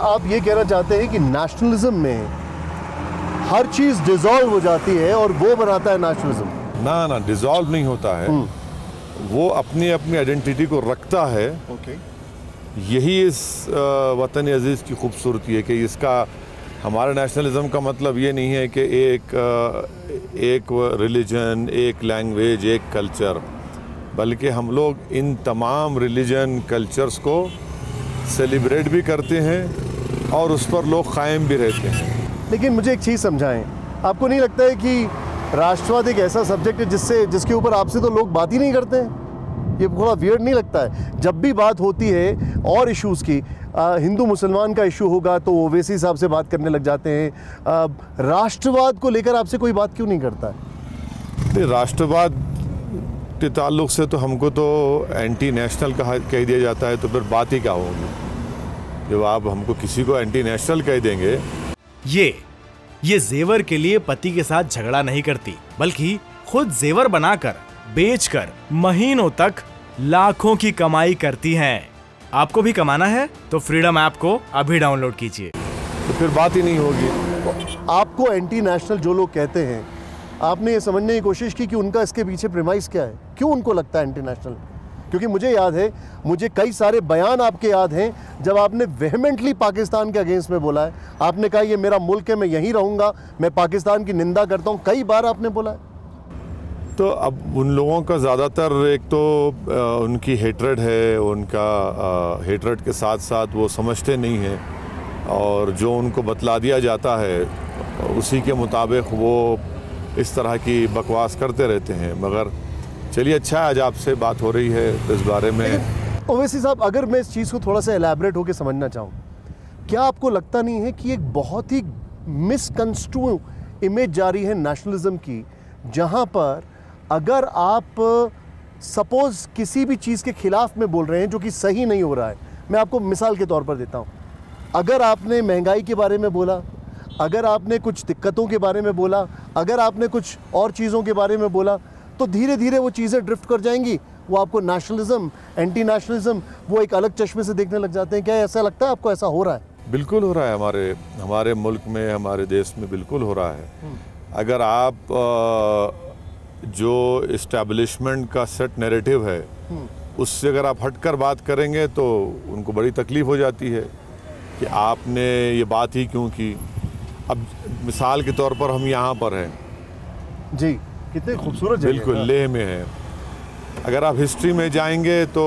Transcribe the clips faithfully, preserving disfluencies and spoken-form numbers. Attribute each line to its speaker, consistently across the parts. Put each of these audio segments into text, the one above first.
Speaker 1: आप ये कहना चाहते हैं कि नेशनलिज्म में हर चीज़ डिसॉल्व हो जाती है और वो बनाता है नेशनलिज्म?
Speaker 2: ना ना, डिसॉल्व नहीं होता है, वो अपनी अपनी आइडेंटिटी को रखता है।
Speaker 1: ओके।
Speaker 2: यही इस वतन अजीज़ की खूबसूरती है कि इसका हमारा नेशनलिज्म का मतलब ये नहीं है कि एक एक रिलीजन, एक लैंग्वेज, एक कल्चर, बल्कि हम लोग इन तमाम रिलीजन कल्चर्स को सेलिब्रेट भी करते हैं और उस पर लोग कायम भी रहते हैं।
Speaker 1: लेकिन मुझे एक चीज़ समझाएं, आपको नहीं लगता है कि राष्ट्रवाद एक ऐसा सब्जेक्ट है जिससे जिसके ऊपर आपसे तो लोग बात ही नहीं करते हैं? ये थोड़ा वियर्ड नहीं लगता है? जब भी बात होती है और इश्यूज़ की, हिंदू मुसलमान का इशू होगा तो ओवैसी साहब से बात करने लग जाते हैं। राष्ट्रवाद को लेकर आपसे कोई बात क्यों नहीं करता है?
Speaker 2: राष्ट्रवाद के ताल्लुक से तो हमको तो एंटी नेशनल कहा कह दिया जाता है, तो फिर बात ही क्या होगी जब आप हमको किसी को एंटी नेशनल कह देंगे।
Speaker 3: ये ये जेवर के लिए पति के साथ झगड़ा नहीं करती, बल्कि खुद जेवर बनाकर बेचकर महीनों तक लाखों की कमाई करती हैं। आपको भी कमाना है तो फ्रीडम ऐप को अभी डाउनलोड कीजिए,
Speaker 2: तो फिर बात ही नहीं होगी।
Speaker 1: आपको एंटी नेशनल जो लोग कहते हैं, आपने ये समझने की कोशिश की कि उनका इसके पीछे प्रेमाइस क्या है, क्यों उनको लगता है एंटी नेशनल? क्योंकि मुझे याद है, मुझे कई सारे बयान आपके याद हैं जब आपने वेहमेंटली पाकिस्तान के अगेंस्ट में बोला है। आपने कहा ये मेरा मुल्क है, मैं यहीं रहूँगा, मैं पाकिस्तान की निंदा करता हूँ, कई बार आपने बोला है।
Speaker 2: तो अब उन लोगों का ज़्यादातर एक तो आ, उनकी हेट्रेड है, उनका हेट्रेड के साथ साथ वो समझते नहीं हैं और जो उनको बतला दिया जाता है उसी के मुताबिक वो इस तरह की बकवास करते रहते हैं। मगर चलिए, अच्छा है आज आपसे बात हो रही है इस बारे में।
Speaker 1: ओवैसी साहब, अगर मैं इस चीज़ को थोड़ा सा एलैबोरेट होकर समझना चाहूँ, क्या आपको लगता नहीं है कि एक बहुत ही मिसकंस्ट्रू इमेज जा रही है नेशनलिज्म की, जहाँ पर अगर आप सपोज किसी भी चीज़ के खिलाफ में बोल रहे हैं जो कि सही नहीं हो रहा है, मैं आपको मिसाल के तौर पर देता हूँ, अगर आपने महंगाई के बारे में बोला, अगर आपने कुछ दिक्कतों के बारे में बोला, अगर आपने कुछ और चीज़ों के बारे में बोला, तो धीरे धीरे वो चीज़ें ड्रिफ्ट कर जाएंगी। वो आपको नेशनलिज्म, एंटी नेशनलिज्म, वो एक अलग चश्मे से देखने लग जाते हैं। क्या ऐसा लगता है आपको, ऐसा हो रहा है?
Speaker 2: बिल्कुल हो रहा है, हमारे हमारे मुल्क में, हमारे देश में बिल्कुल हो रहा है। अगर आप आ, जो इस्टेब्लिशमेंट का सेट नैरेटिव है उससे अगर आप हटकर बात करेंगे तो उनको बड़ी तकलीफ़ हो जाती है कि आपने ये बात ही क्यों की। अब मिसाल के तौर पर हम यहाँ पर हैं
Speaker 1: जी, कितने खूबसूरत जगह,
Speaker 2: बिल्कुल लेह में है। अगर आप हिस्ट्री में जाएंगे तो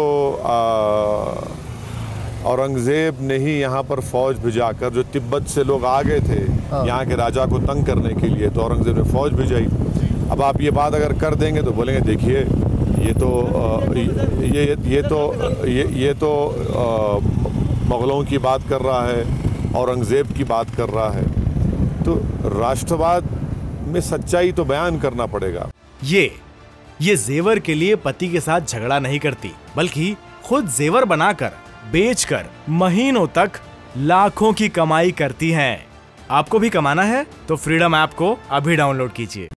Speaker 2: औरंगज़ेब ने ही यहाँ पर फ़ौज भिजाकर, जो तिब्बत से लोग आ गए थे यहाँ के राजा को तंग करने के लिए, तो औरंगज़ेब ने फ़ौज भिजाई। अब आप ये बात अगर कर देंगे तो बोलेंगे देखिए ये तो ये ये तो ये ये तो मुग़लों की बात कर रहा है, औरंगज़ेब की बात कर रहा है। तो राष्ट्रवाद में सच्चाई तो बयान करना पड़ेगा।
Speaker 3: ये ये जेवर के लिए पति के साथ झगड़ा नहीं करती, बल्कि खुद जेवर बनाकर बेचकर महीनों तक लाखों की कमाई करती हैं। आपको भी कमाना है तो फ्रीडम ऐप को अभी डाउनलोड कीजिए।